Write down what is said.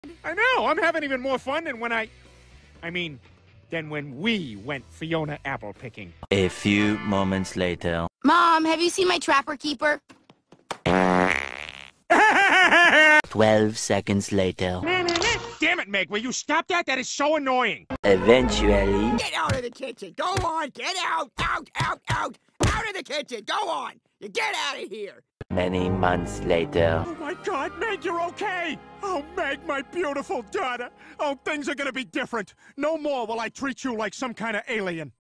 I know, I'm having even more fun than when than when we went Fiona apple picking. A few moments later. Mom, have you seen my trapper keeper? 12 seconds later. Damn it, Meg, will you stop that? That is so annoying. Eventually. Get out of the kitchen. Go on. Get out. Out, out, out. Out of the kitchen. Go on. You get out of here. Many months later. Oh my God, Meg, you're okay. Oh, Meg, my beautiful daughter. Oh, things are gonna be different. No more will I treat you like some kind of alien.